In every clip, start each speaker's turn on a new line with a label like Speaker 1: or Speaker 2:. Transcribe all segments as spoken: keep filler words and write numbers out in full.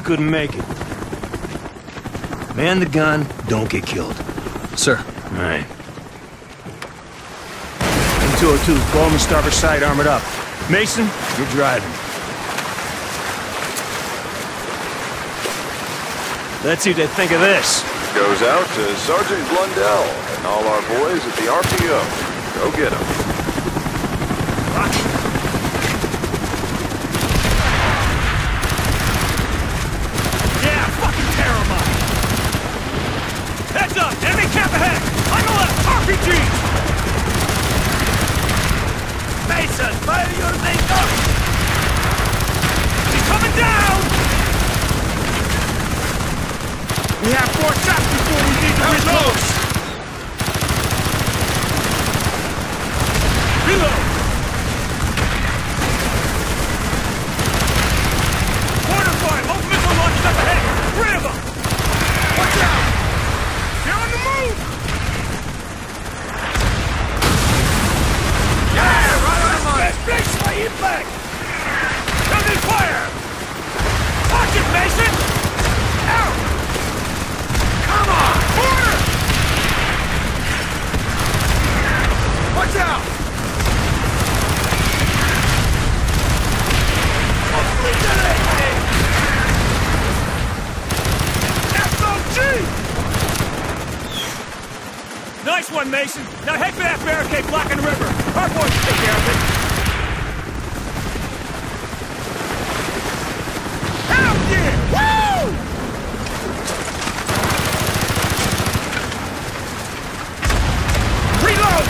Speaker 1: couldn't make it. Man the gun, don't get killed.
Speaker 2: Sir.
Speaker 1: All right. M two oh two, go on the starboard side, armored up. Mason, you're driving. Let's see what they think of this.
Speaker 3: Goes out to Sergeant Blundell and all our boys at the R P O. Go get them.
Speaker 4: Yeah, fucking tear 'em up. Heads up, enemy camp ahead. On the left, R P G. Mason, fire your thing up. He's coming down. We have four shots before we need to reload! Reload! Quarter five! Both missile launches up ahead! Three of them! Watch out! They're on the move! Yeah! Right on the money! Let's place my impact! Heavy fire! Watch it, Mason! Out! Come on! Corner! Watch out! S O G! Nice one, Mason. Now head for that barricade blocking the river. Our boys take care of it. Hell yeah! Woo! Reload!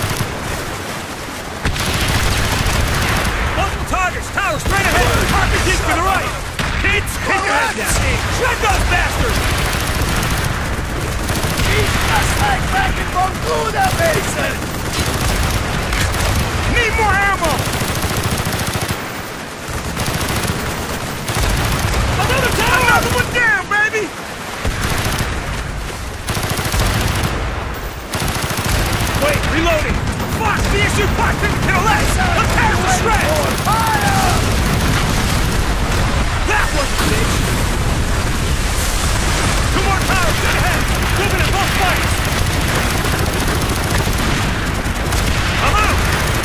Speaker 4: Multiple targets. Tower straight ahead. R P G to the right. Kids, take your head down. Shred those bastards! He's just like back in Bonguda, Mason! Need more ammo! Another tower! Another one down, baby! Wait, reloading! Fuck! The issue parked to the left! Let's tear it to shreds! Fire! That was a bitch! Two more towers, dead ahead! Moving in both flanks! I'm out!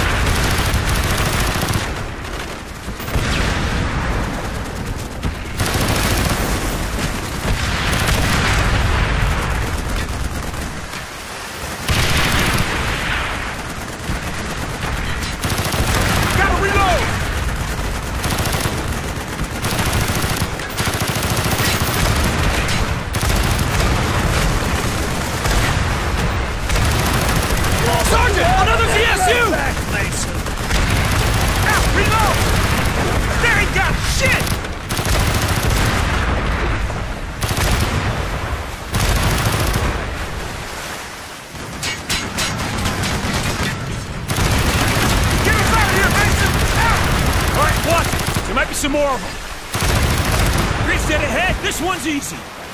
Speaker 4: Some more of them. Reach dead ahead. This one's easy.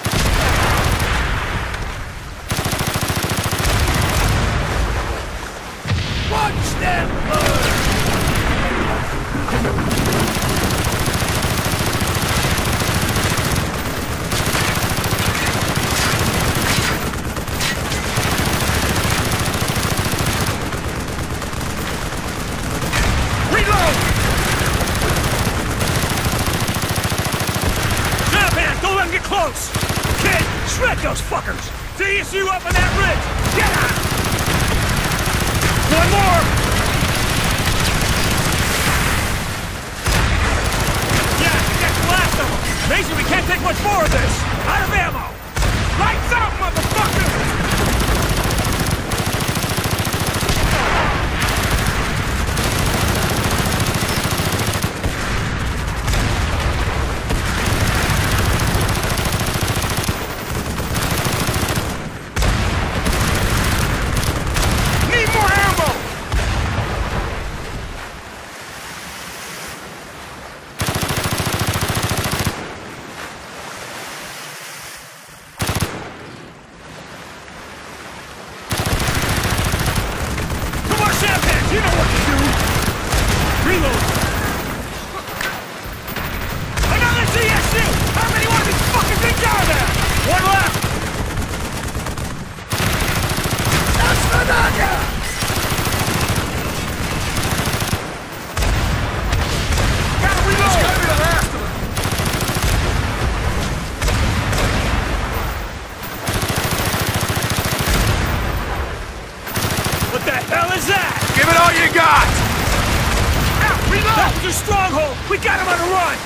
Speaker 4: Watch them burn. Close! Kid, shred those fuckers! D S U up on that ridge! Get out! One more! Yeah, that's the last of them! Mason, we can't take much more of this! Out of ammo! Lights out, motherfucker! You know what to do! Reload! Another C S U! How many want to Hell is that?
Speaker 3: Give it all you got!
Speaker 4: Out, reload! That was your stronghold! We got him on the run!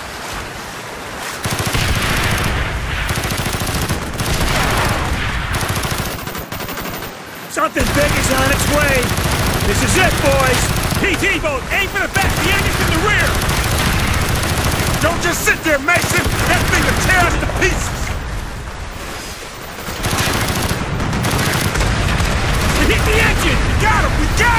Speaker 4: Something big is on its way! This is it, boys! P T boat, aim for the back, the enemy's in the rear!
Speaker 3: Don't just sit there, Mason! That thing will tear us to pieces!
Speaker 4: We hit the engine! We got him! We got him!